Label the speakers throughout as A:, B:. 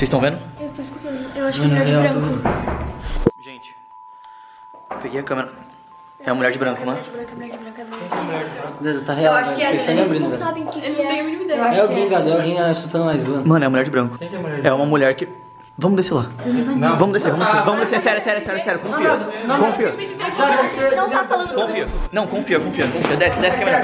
A: Vocês estão vendo?
B: Eu tô escutando. Eu acho que é mulher de branco.
A: Gente, eu peguei a câmera. É a mulher de branco, mano.
C: Tá real,
B: Eu acho que é.
C: eles
B: Eles não sabem o que
D: Eu não tenho a mínima ideia.
C: É o Vingador, alguém assustando mais zoando.
A: Mano, é a mulher de branco.
E: Quem que é a mulher de
A: É uma mulher que... Vamos descer lá.
E: Não.
A: Vamos descer. Sério, confia. Confia.
B: Não tá falando.
A: Confia. Não, confia. Desce que é melhor.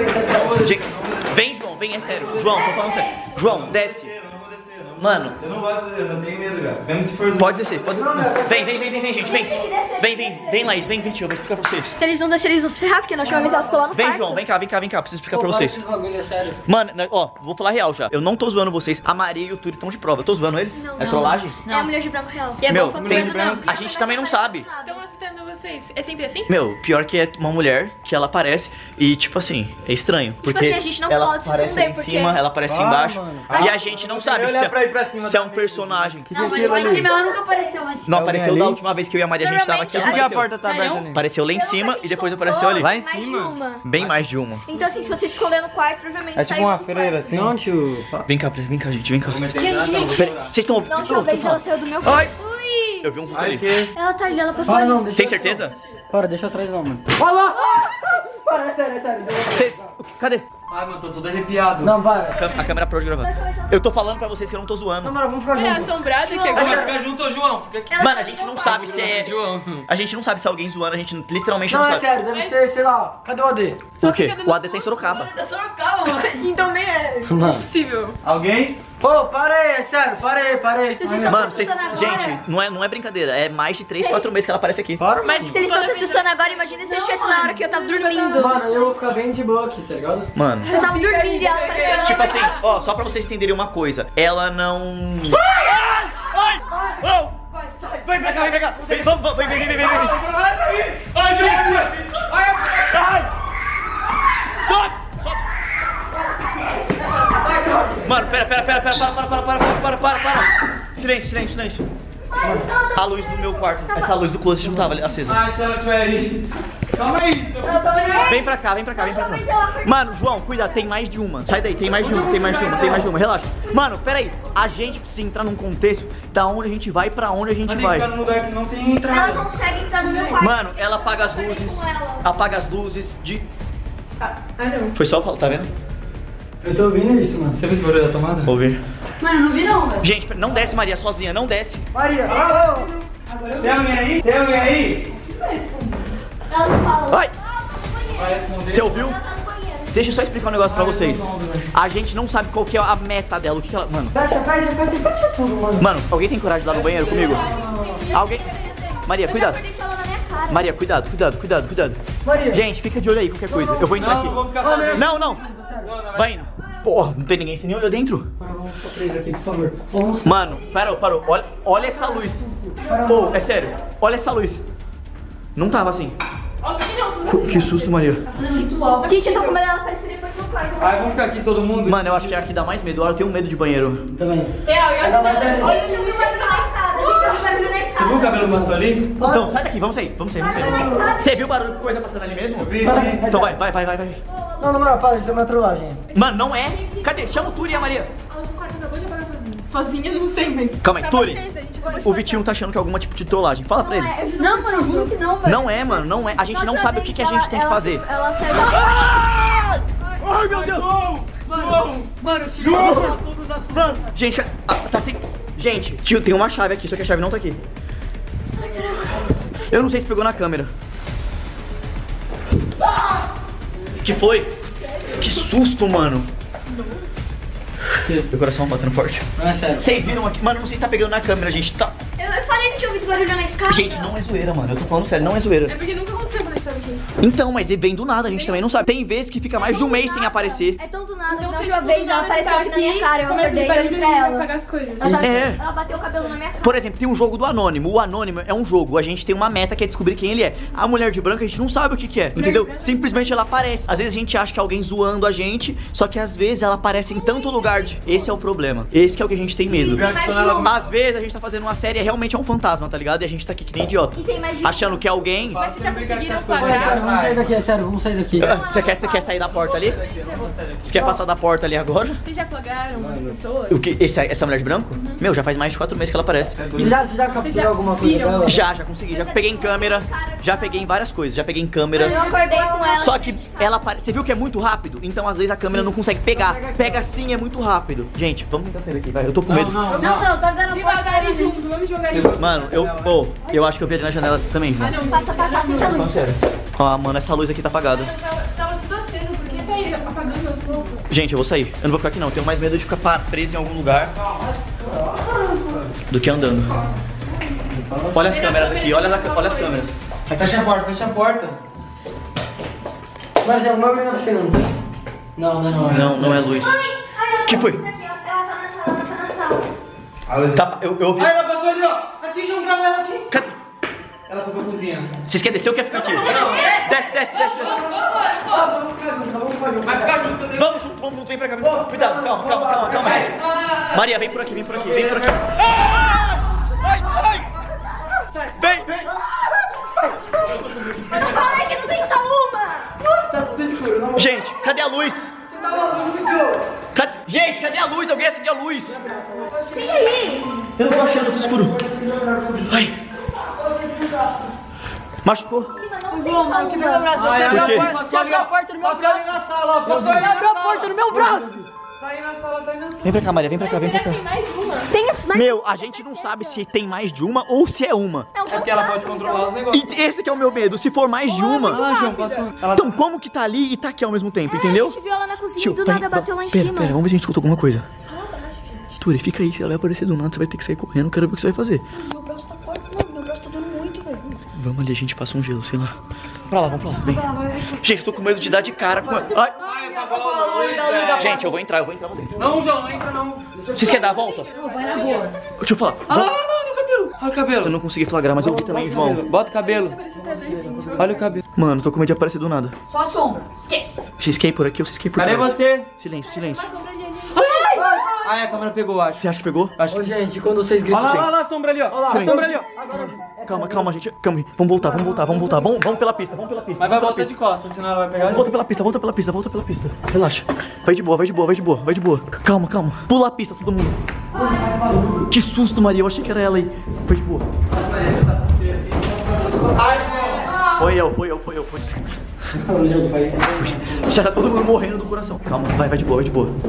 A: Vem, João, vem, é sério. João, tô falando sério. João, desce. Mano.
E: Eu não vou dizer, eu não tenho medo, cara. Mesmo se for...
A: Pode descer, pode. Vem, gente, vem. Vem, Laís, vem, tio, eu vou explicar pra vocês.
B: Se eles não descerem, eles vão se ferrar, porque na última vez ela ficou lá no
A: Vem,
B: quarto.
A: João, vem cá, preciso explicar pra vocês.
C: Esse bagulho é sério.
A: Mano, ó, vou falar real já. Eu não tô zoando vocês. A Maria e o Turi estão de prova. Eu tô zoando eles? É trollagem?
B: É a mulher de branco real. E é
A: Meu,
B: bom,
A: tem-
B: medo não.
A: a gente também não sabe.
D: Estão assustando vocês. É sempre assim?
A: Meu, pior que é uma mulher que ela aparece e, tipo assim, é estranho. Porque
B: assim, a gente não
A: ela
B: pode se
A: aparece
B: esconder,
A: em
B: porque-
A: cima, ela aparece embaixo.
C: mano.
A: E a gente não sabe
E: olhar pra ir pra cima
A: se é um
E: também.
A: personagem.
F: Não, mas lá em cima ela nunca apareceu lá em cima.
A: Não
E: É alguém
A: apareceu da
E: ali?
A: última vez que eu e a Maria a gente tava aqui. Ela
E: Por que a
A: apareceu.
E: porta tá aberta ali?
A: Apareceu lá em cima e depois apareceu ali.
E: Lá em
B: Mais de
E: cima?
B: uma.
A: Bem mais de uma.
B: Então assim, se você se esconder no quarto, provavelmente
E: É tipo
B: saiu
E: uma
B: do
E: freira,
B: quarto.
E: assim?
C: Não, tio.
A: Vem cá, gente, vem cá.
B: Gente,
A: Pera, vocês estão ouvindo?
B: da última vez ela saiu do meu
A: Ai!
B: quarto. Ui!
A: Eu vi um vulto
E: Ai,
A: ali.
E: que...
B: Ela tá ali, ela passou
C: Para
B: ali.
C: não, deixa.
A: Tem certeza?
C: Para, deixa atrás não, mano. Para, é sério.
A: Vocês... Cadê?
E: Ai, mano, tô todo arrepiado.
C: Não, para.
A: A câmera parou de gravar. Eu tô falando pra vocês que eu não tô zoando.
C: Não, mano, vamos ficar
D: Olha,
C: juntos.
D: assombrado que
E: Vamos
D: agora.
E: ficar junto, ô João. Fica aqui.
A: Mano, a gente não sabe se é...
E: João.
A: A gente não sabe se é alguém zoando, a gente literalmente
C: Não,
A: não
C: é
A: sabe.
C: sério, deve ser, sei lá. Cadê o AD?
A: O quê? O AD tá em Sorocaba.
F: Tá Sorocaba, mano.
D: Então nem é
C: Mano.
D: possível.
E: Alguém?
C: Pô, para aí, é sério, para aí.
B: Vocês estão
A: Mano,
B: se
A: vocês...
B: assustando agora?
A: Gente, não é brincadeira. É mais de 3, 4 meses que ela aparece aqui.
C: Para,
D: Mas
C: mano.
B: Se eles estão se assustando agora, imagina se eles estivessem na hora que eu tava dormindo.
C: Mano, eu vou ficar bem de boa aqui, tá ligado?
A: Mano...
B: Eu tava dormindo e ela apareceu.
A: Tipo assim, ó, só pra vocês entenderem uma coisa. Ela não... Ai! Oh! Vem pra cá! Vem, vamos, vem! Ai, gente! Ai! Sobe! Mano, para! Silêncio. A luz do meu quarto, essa luz do closet não tava acesa.
E: Ai, se ela tiver aí. Calma aí, seu...
A: Vem pra cá. Mano, João, cuida, tem mais de uma. Sai daí, tem mais de uma, relaxa. Mano, pera aí, a gente precisa entrar num contexto da onde a gente vai pra onde a gente
E: Tem que
A: vai.
E: ficar num lugar que não tem
B: Ela
E: entrada.
B: consegue entrar no meu quarto.
A: Mano, ela apaga as luzes, de...
D: não.
A: Foi só o tá vendo?
C: Eu tô ouvindo isso, mano.
E: Você viu esse barulho da tomada?
A: Vou ver.
F: Mano, não vi não, velho.
A: Gente, não desce, Maria, sozinha, não desce.
C: Maria,
E: Tem alguém aí? Tem alguém aí?
B: Ela não fala.
A: Ai!
E: Vai responder.
A: Você ouviu?
B: Ela tá no banheiro.
A: Deixa eu só explicar um negócio pra vocês. A gente não sabe qual que é a meta dela, o que ela... Mano,
C: fecha tudo, mano.
A: mano, alguém tem coragem de ir lá no banheiro comigo? Alguém? Maria, cuidado.
B: Eu já acordei falando na minha cara.
A: Maria, cuidado.
C: Maria.
A: Gente, fica de olho aí, qualquer coisa. Eu vou entrar
E: Não, não vou
A: aqui.
E: ficar sozinho.
A: Não.
E: Vai.
A: Vai indo. Porra, não tem ninguém, você nem olhou dentro?
C: Vamos ficar presos aqui, por favor. Vamos.
A: Mano, parou. Olha essa luz. Pô, é sério. Olha essa luz. Não tava assim.
D: Óbvio que não.
A: Que susto, Maria.
F: Fazendo ritual.
B: Gente, eu tô com medo dela aparecer depois no quarto.
E: Ai, vamos ficar aqui todo mundo?
A: Mano, eu acho que é a que dá mais medo. Eu tenho medo de banheiro.
C: Também.
D: Real, e
C: Ela vai sair.
B: Olha, eu já vi o barulho na escada. Gente, eu vi o barulho na escada.
E: Você viu o cabelo que passou ali?
A: Então, sai daqui, vamos sair. Você viu o barulho de coisa passando ali mesmo?
E: Vi.
A: Então vai.
C: Não, na moral, fala, isso é uma trollagem.
A: Mano, não é. Cadê? Chama o Turi e a Maria.
D: A outra quarto acabou de apagar sozinha. Sozinha, não sei, mas...
A: Calma aí, Turi.
D: Paciência, a gente acabou de
A: O Vitinho tá achando que é alguma tipo de trollagem. Fala pra ele.
F: Não, mano, eu juro que não, velho.
A: Não é, mano, não é. A gente não sabe o que a gente tem que fazer.
B: Ela saiu da...
A: Ai, meu Deus!
C: Mano, se
A: Mano, gente, tá assim. Gente, tio, tem uma chave aqui, só que a chave não tá aqui. Eu não sei se pegou na câmera. Que foi? Que susto, mano. Meu coração batendo forte.
C: Não é sério.
A: Vocês viram aqui? Mano, não sei se tá pegando na câmera, gente. Tá...
B: Eu falei que tinha ouvido barulho na escada.
A: Gente, não é zoeira, mano. Eu tô falando sério, não é zoeira.
D: É porque nunca aconteceu quando a gente tava aqui.
A: Então, mas ele vem do nada, a gente também não sabe. Tem vezes que fica mais de um mês sem aparecer.
B: É tão do nada.
D: Então,
B: Na
D: se
B: última vez ela apareceu aqui na minha cara. Eu acordei e olhei pra ela.
D: Apagar as coisas.
A: É.
B: Ela bateu o cabelo na minha cara.
A: Por exemplo, tem um jogo do Anônimo. O Anônimo é um jogo. A gente tem uma meta que é descobrir quem ele é. A mulher de branco, a gente não sabe o que é, entendeu? Simplesmente ela aparece. Às vezes a gente acha que é alguém zoando a gente, só que às vezes ela aparece em tanto lugar de... Esse é o problema. Esse que é o que a gente tem medo. Às vezes a gente tá fazendo uma série e realmente é um fantasma, tá ligado? E a gente tá aqui que nem idiota.
B: E tem mais de...
A: Achando que é alguém...
D: Mas vocês já conseguiram
C: Sério,
D: apagar?
C: vamos sair daqui, é sério, vamos sair daqui.
A: Você quer sair da porta ali? Você quer passar passar da porta ali agora.
D: Vocês já flagraram as pessoas?
A: O que? Essa mulher de branco? Meu, já faz mais de 4 meses que ela aparece.
C: Você já capturou alguma coisa dela?
A: Já consegui. Já peguei em câmera. Já peguei em várias coisas. Já peguei em câmera.
B: Eu acordei com ela.
A: Só que ela aparece. Você viu que é muito rápido? Então às vezes a câmera não consegue pegar. Pega sim, é muito rápido. Gente, vamos tentar sair daqui, vai. Eu tô com medo.
B: Não, tá dando
D: Devagar e junto, vamos devagar e junto.
A: Mano, eu acho que eu vi ali na janela também, João.
B: Passa assim a luz.
A: Sério. Ó, mano, essa luz aqui tá apagada.
D: Tava tudo aceso, por que tá aí apagando as roupas?
A: Gente, eu vou sair. Eu não vou ficar aqui não. Eu tenho mais medo de ficar preso em algum lugar do que andando. Olha as câmeras aqui, olha as câmeras.
C: Fecha a porta, fecha a porta. Mas tem alguma coisa pra você, não tem? Não.
A: Não é luz. O que foi?
B: Ela tá na sala.
A: Tá, eu ouvi.
C: Ah, ela passou ali, ó. Aqui, João, grava ela aqui.
A: Cadê?
C: Ela foi pra cozinha.
A: Vocês querem descer ou quer ficar aqui? Desce.
C: Vai ficar junto.
A: Vamos junto, vem pra cá. Cuidado, calma. Maria, vem por aqui. Vem.
B: Ai, que não tem só uma!
C: Tá tudo escuro, não.
A: Gente, cadê a luz?
C: Você tava muito.
A: Gente, cadê a luz? Alguém acendeu a luz.
B: Acende aí!
A: Eu não tô achando, tá tudo escuro. Ai. Machucou?
F: João, mano, quebrou meu braço. Você
A: Por quê?
F: abriu a porta no meu
C: Passou ali
F: braço.
C: na sala, ó. Passou
F: Você
C: ali
F: abriu
C: na
F: a porta no meu braço.
C: Tá aí na sala.
A: Vem pra cá, Maria, vem pra cá.
D: Tem mais uma.
B: Tem mais
A: Meu, a gente não sabe se tem mais de uma ou se é uma.
B: um
C: É porque ela pode controlar os negócios.
A: E esse que é o meu medo, se for mais de uma.
C: Ah, João, passou.
A: Então como que tá ali e tá aqui ao mesmo tempo,
B: A
A: entendeu?
B: gente viu ela na cozinha
A: Tio,
B: e do
A: peraí,
B: nada bateu lá em
A: pera,
B: cima.
A: vamos ver se a gente escutou alguma coisa. Turi, fica aí, se ela vai aparecer do nada, você vai ter que sair correndo, quero ver o que você vai fazer.
B: Meu braço tá forte, mano. Meu braço tá doendo muito, velho.
A: Vamos ali, a gente passa um gelo, sei lá. Vamos pra lá, vem. Gente, eu tô com medo de dar de cara com... Ai. Gente, eu vou entrar, vamos dentro.
C: Não, João, não entra não.
A: Vocês querem dar a volta?
F: Vai na boa.
A: Deixa eu falar.
C: Ah, não, no cabelo. Olha o cabelo.
A: Eu não consegui flagrar, mas eu vi também, João.
C: Bota o cabelo. Olha o cabelo.
A: Mano, tô com medo de aparecer do nada.
F: Só a sombra.
B: Esquece.
A: Vocês querem por aqui ou vocês querem por
C: Cadê
A: trás?
C: você?
A: Silêncio.
C: Ah, a câmera pegou, acho.
A: Você acha que pegou?
C: Ô, gente, quando vocês gritam... Olha lá, a sombra ali, ó. Olha lá, a sombra ali, ó.
A: Calma, gente. Calma aí. Vamos voltar. Vamos pela pista.
C: Mas vai voltar de costas, senão ela vai pegar...
A: Volta pela pista. Relaxa. Vai de boa. Calma. Pula a pista, todo mundo. Que susto, Maria. Eu achei que era ela aí. Vai de boa. Foi eu. Já tá todo mundo morrendo do coração. Calma, vai de boa.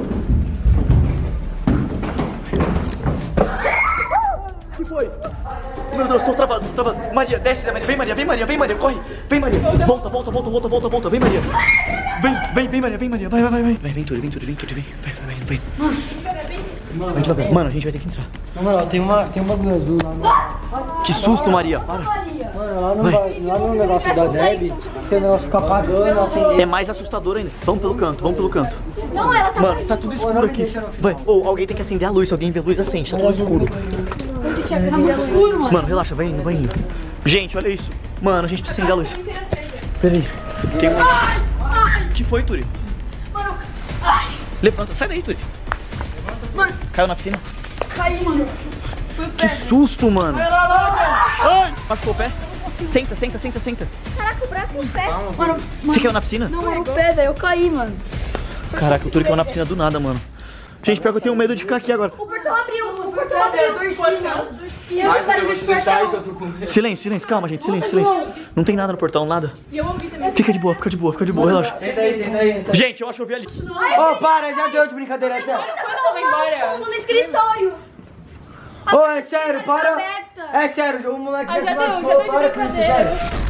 A: O que foi? Meu Deus, tô travado. Maria, desce, Maria. Vem, Maria, corre. Vem, Maria. Volta. Vem, Maria. Vem, Maria. Vai. Vai, vem, Turi. Vai. Vai devagar. Mano, a gente vai ter que entrar.
C: Na moral, tem um bagulho azul lá.
A: Que susto, Maria. Para.
C: Mano, lá no negócio da Debbie, tem o negócio ficar apagando, acendendo.
A: É mais assustador ainda. Vamos pelo canto.
B: Não, ela tá...
A: Mano, tá tudo escuro aqui. Vai. Ou alguém tem que acender a luz. Se alguém vê luz, acende. Tá tudo escuro. Mano, relaxa, vai indo. Gente, olha isso. Mano, a gente precisa acender a luz. Pera aí. Tem um... que foi, Turi?
B: Mano,
A: Levanta. Sai daí, Turi.
B: Mano.
A: Caiu na piscina?
B: Caí, mano.
A: Que susto, mano. Ai, machucou o pé? Senta.
B: Caraca, o braço e o pé.
F: Mano,
A: Você caiu na piscina?
F: não, mano, o pé, velho. Eu caí, mano.
A: Caraca, o Turi caiu na piscina do nada, mano. Gente, pior que eu tenho medo de ficar aqui agora.
B: O portão abriu.
F: Eu torci, mano.
C: Eu vou te deixar aí que eu tô com medo.
A: Silêncio, calma, gente, silêncio. Não tem nada no portão, nada.
D: E eu ouvi também.
A: Fica de boa, relaxa.
C: Senta aí.
A: Gente, eu acho que eu vi ali.
C: Ô, para, já deu de brincadeira, é sério.
D: Vai embora.
B: No escritório.
C: Ô, é sério, para.
B: Aberta.
C: É sério, o moleque
D: Ah, já
C: se
D: deu
C: machucou,
D: de
C: para com isso,
D: brincadeira.
C: sério.